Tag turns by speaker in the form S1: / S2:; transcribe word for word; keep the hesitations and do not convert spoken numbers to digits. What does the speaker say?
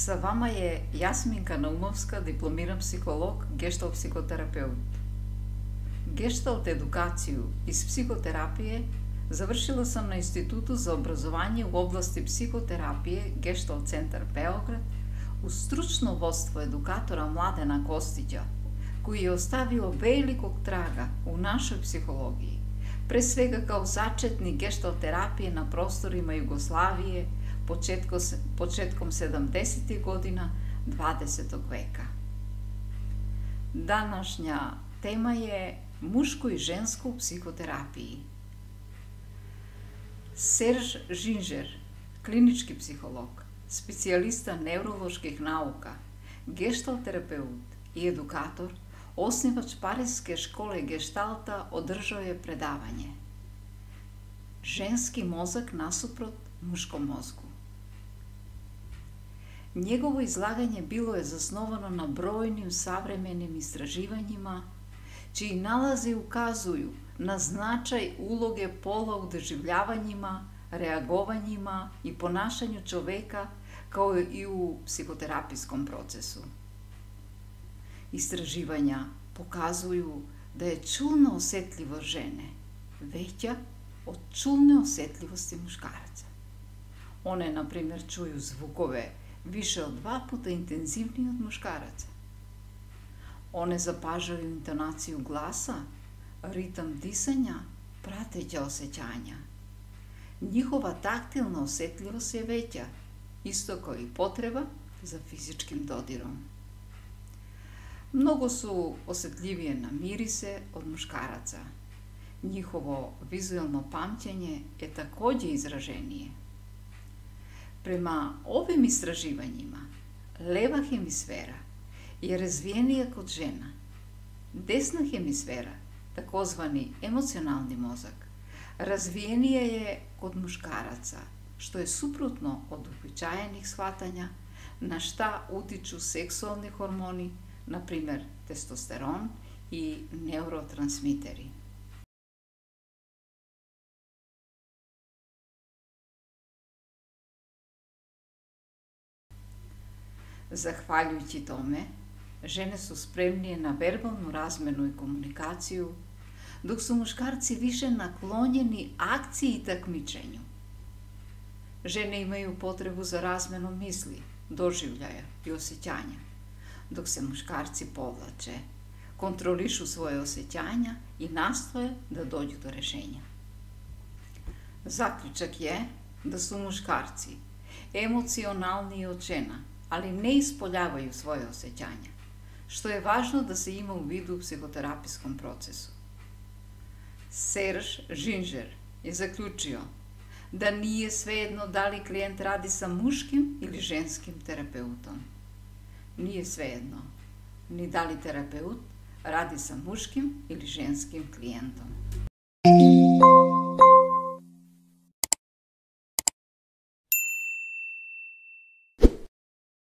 S1: Sa vama je Jasminka Naumовска, дипломиран психолог, гешталт психотерапеут. Гешталт едукацiju iz psihoterapije završila sam na Institutu za obrazovanje u oblasti psihoterapije Gestalt centar Beograd uz stručno vodstvo edukatora Mladena Kostića, koji je ostavio velikog traga u našoj psihologiji, pre svega kao začetnik gestalt terapije na prostorima Jugoslavije početkom sedamdesetih godina dvadesetog veka. Današnja tema je muško i žensko u psihoterapiji. Serž Žinžer, klinički psiholog, specijalista neuroloških nauka, gestalt terapeut i edukator, osnivač Pariske škole geštalta, održao je predavanje Ženski mozak nasuprot muškom mozgu. Njegovo izlaganje bilo je zasnovano na brojnim savremenim istraživanjima, čiji nalazi ukazuju na značaj uloge pola u doživljavanjima, reagovanjima i ponašanju čoveka, kao i u psihoterapijskom procesu. Istraživanja pokazuju da je čulna osetljivost žene veća od čulne osetljivosti muškaraca. One, na primjer, čuju zvukove više od dva puta intenzivnije od muškaraca. One zapažaju intonaciju glasa, ritam disanja, prateća osjećanja. Njihova taktilna osetljivost je veća, isto kao i potreba za fizičkim dodirom. Mnogo su osetljivije na mirise od muškaraca. Njihovo vizualno pamćenje je takođe izraženije. Prema ovim istraživanjima, leva hemisfera je razvijenija kod žena. Desna hemisfera, takozvani emocionalni mozak, razvijenija je kod muškaraca, što je suprotno od uobičajenih shvatanja na šta utiču seksualni hormoni, na primer testosteron i neurotransmiteri. Zahvaljujući tome, žene su spremnije na verbalnu razmenu i komunikaciju, dok su muškarci više naklonjeni akciji i takmičenju. Žene imaju potrebu za razmenom misli, doživljaja i osjećanja, dok se muškarci povlače, kontrolišu svoje osjećanja i nastoje da dođu do rešenja. Zaključak je da su muškarci emocionalniji od žena, ali ne ispoljavaju svoje osjećanja, što je važno da se ima u vidu u psihoterapijskom procesu. Serž Žinžer je zaključio da nije svejedno da li klijent radi sa muškim ili ženskim terapeutom. Nije svejedno ni da li terapeut radi sa muškim ili ženskim klijentom.